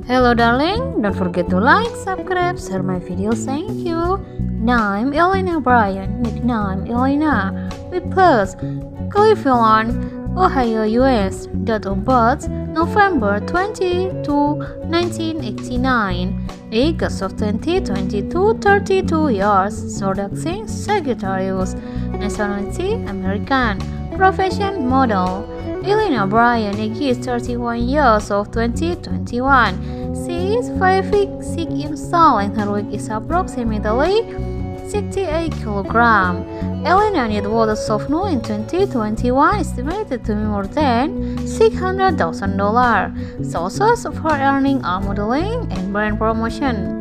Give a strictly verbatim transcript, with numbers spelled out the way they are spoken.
Hello darling, don't forget to like, subscribe, share my videos, thank you. I'm Ellana Bryan, nickname Ellana, with birth, Cleveland, Ohio, U S, date of birth, November twenty-second, nineteen eighty-nine, age of twenty, twenty-two, thirty-two years, zodiac sign Sagittarius, nationality American, profession model. Ellana Bryan is thirty-one years of twenty twenty-one. She is five feet six inches tall and her weight is approximately sixty-eight kilograms. Ellana net worth as of now in twenty twenty-one estimated to be more than six hundred thousand dollars. Sources of her earning are modeling and brand promotion.